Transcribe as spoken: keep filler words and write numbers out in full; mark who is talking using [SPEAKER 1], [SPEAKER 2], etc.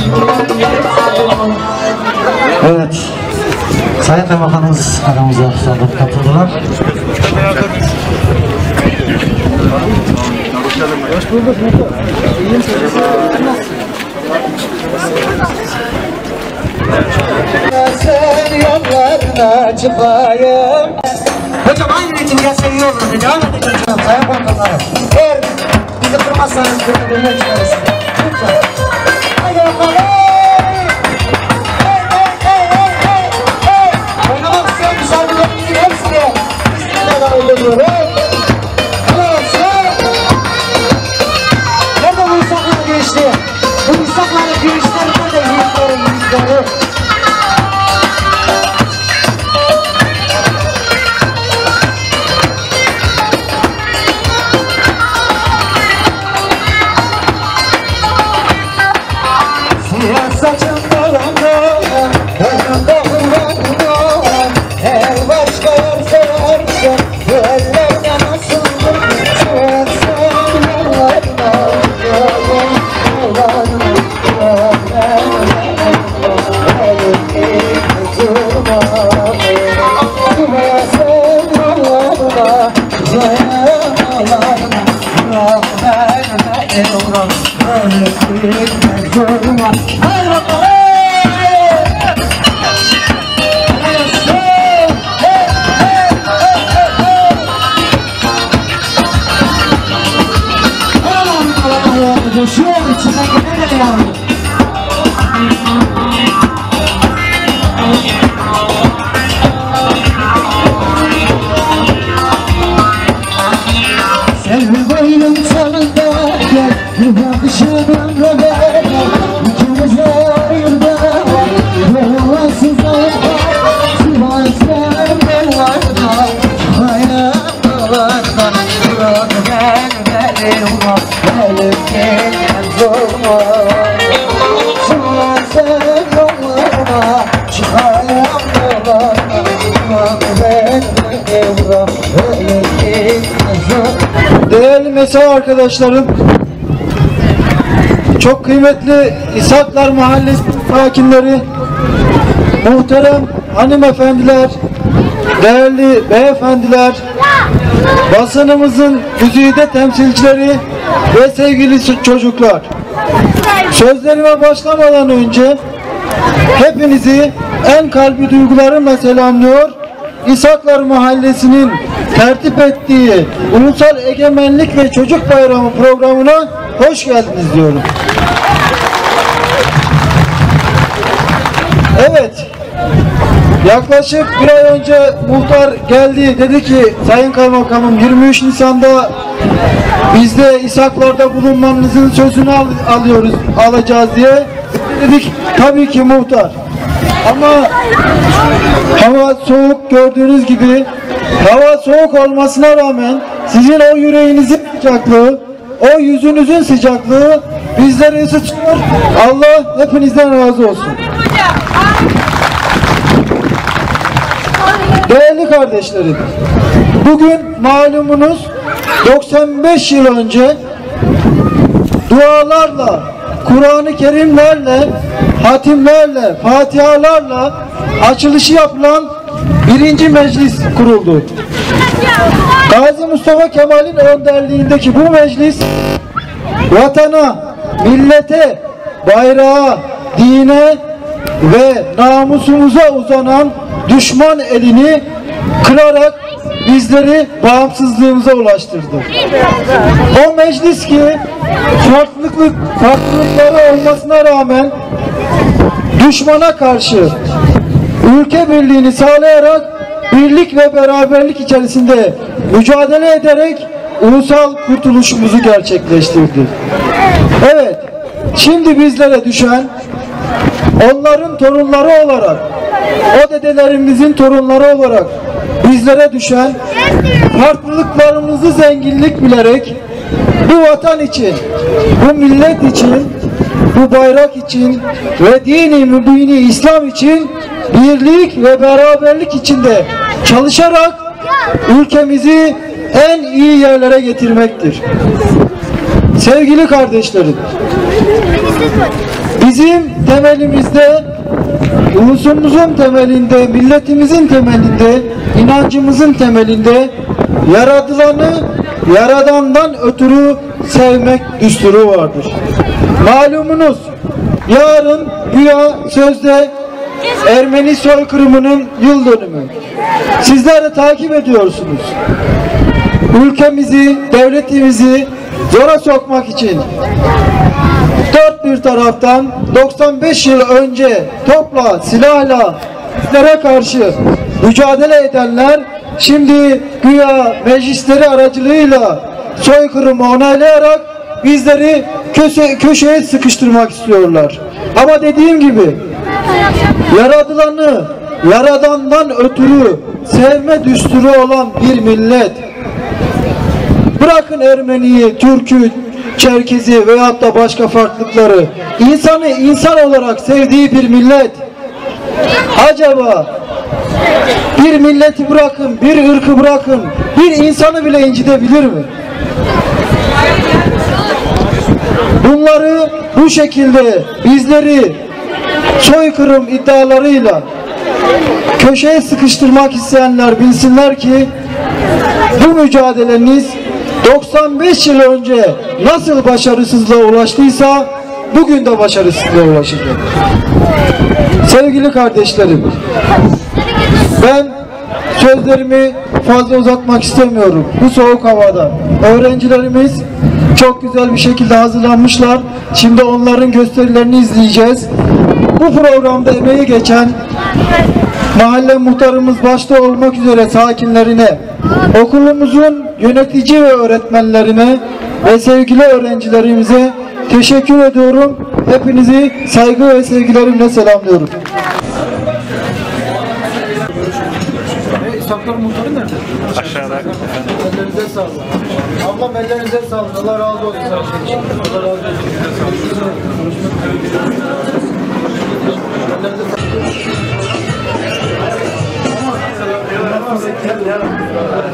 [SPEAKER 1] Evet, Sayın Kaymakamımız aramıza katıldılar. Hoş bulduk. İyiyim. Sen yollarına çıkayım. Hocam aynı ritimle seviyor olurdu. Devam edin çocuğum. Sayın Kaymakamları. Eğer bizi kırmazsanız bunu bilmek isteriz. Lütfen. Haydi bakalım. Nerede bu İshaklar girişti? Bu İshakların girişleri nerede? Yiğitlerin yiğitleri. Siyah saçım dolandı, önümde hırmandı. Eğer başka yer seversen bu ellerde nasıldır? Sen sen yollarına yollarına Coşuyor içinden gene de yavrum. Sen boynum sonunda gel, bir bakışın ömrüme İkimize ayırdı, yollasız ayırdı. Sıvan sen yollarda, aynen yollarda. Bırak ben beni vurma, elimden zorma. Sıvan sen yollarda, çıkayım yollarda. Bırak ben beni vurma, elimden zorma.
[SPEAKER 2] Değerli mesai arkadaşlarım, çok kıymetli İshaklar Mahallesi sakinleri, muhterem hanımefendiler, değerli beyefendiler, basınımızın güzide temsilcileri ve sevgili çocuklar. Sözlerime başlamadan önce hepinizi en kalbi duygularımla selamlıyor. İshaklar Mahallesi'nin tertip ettiği Ulusal Egemenlik ve Çocuk Bayramı programına hoş geldiniz diyorum. Evet, yaklaşık bir ay önce muhtar geldi, dedi ki Sayın Kaymakamım yirmi üç Nisan'da biz de İshaklar'da bulunmanızın sözünü al alıyoruz, alacağız diye. Dedik tabii ki muhtar. Ama hava soğuk, gördüğünüz gibi hava soğuk olmasına rağmen sizin o yüreğinizin sıcaklığı, o yüzünüzün sıcaklığı bizleri ısıtıyor. Allah hepinizden razı olsun. Değerli kardeşlerim, bugün malumunuz doksan beş yıl önce dualarla, Kur'an-ı Kerimlerle, hatimlerle, fatihalarla açılışı yapılan birinci meclis kuruldu. Gazi Mustafa Kemal'in önderliğindeki bu meclis vatana, millete, bayrağa, dine ve namusumuza uzanan düşman elini kırarak bizleri bağımsızlığımıza ulaştırdı. O meclis ki farklılık, farklılıkları olmasına rağmen düşmana karşı ülke birliğini sağlayarak birlik ve beraberlik içerisinde mücadele ederek ulusal kurtuluşumuzu gerçekleştirdi. Evet, şimdi bizlere düşen onların torunları olarak, o dedelerimizin torunları olarak bizlere düşen farklılıklarımızı zenginlik bilerek bu vatan için, bu millet için, bu bayrak için ve dini mübini İslam için birlik ve beraberlik içinde çalışarak ülkemizi en iyi yerlere getirmektir. Sevgili kardeşlerim, Bizim temelimizde, ulusumuzun temelinde, milletimizin temelinde, inancımızın temelinde yaratılanı Yaradan'dan ötürü sevmek düsturu vardır. Malumunuz, yarın güya sözde Ermeni soykırımının yıl dönümü. Sizler de takip ediyorsunuz. Ülkemizi, devletimizi zora sokmak için dört bir taraftan doksan beş yıl önce topla, silahla bizlere karşı mücadele edenler şimdi güya meclisleri aracılığıyla soykırımı onaylayarak bizleri köşe, köşeye sıkıştırmak istiyorlar. Ama dediğim gibi yaratılanı Yaradan'dan ötürü sevme düsturu olan bir millet. Bırakın Ermeniyi, Türk'ü, Çerkezi veyahut da başka farklılıkları, insanı insan olarak sevdiği bir millet. Acaba bir milleti bırakın, bir ırkı bırakın, bir insanı bile incidebilir mi? Bunları bu şekilde bizleri soykırım iddialarıyla köşeye sıkıştırmak isteyenler bilsinler ki bu mücadeleniz doksan beş yıl önce nasıl başarısızlığa ulaştıysa bugün de başarısızlığa ulaşacak. Sevgili kardeşlerim, ben sözlerimi fazla uzatmak istemiyorum. Bu soğuk havada öğrencilerimiz çok güzel bir şekilde hazırlanmışlar. Şimdi onların gösterilerini izleyeceğiz. Bu programda emeği geçen mahalle muhtarımız başta olmak üzere sakinlerine, okulumuzun yönetici ve öğretmenlerine ve sevgili öğrencilerimize teşekkür ediyorum. Hepinizi saygı ve sevgilerimle selamlıyorum. İshaklar muhtarı nerede?
[SPEAKER 3] Aşağıda.
[SPEAKER 2] Ellerinize sağlık. Ablam ellerinize sağlık. Allah razı olsun. Allah razı olsun. Ellerinize sağlık.